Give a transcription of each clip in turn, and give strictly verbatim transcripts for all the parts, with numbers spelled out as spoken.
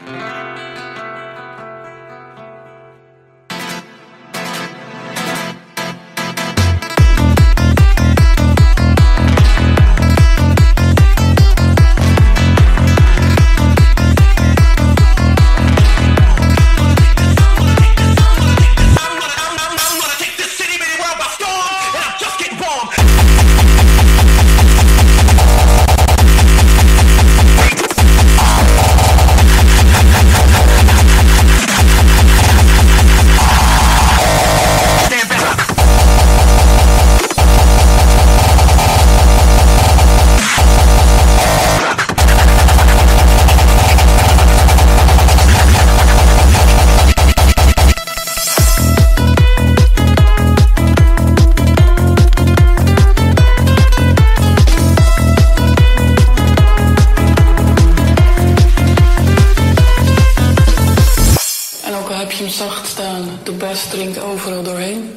Heb je hem zacht staan, de bas dringt overal doorheen.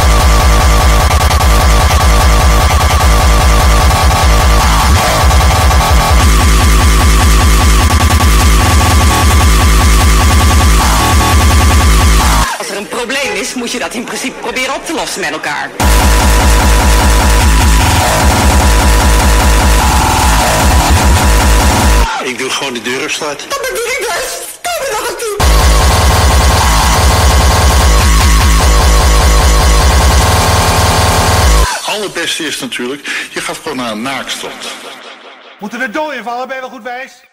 Als er een probleem is, moet je dat in principe proberen op te lossen met elkaar. Ik doe gewoon de deur op slot. Dat bedoel ik dus. Kom er nog een toe. Het allerbeste is natuurlijk, je gaat gewoon naar een naaktstrand. Moeten we er dooi invallen, ben je wel goed wijs?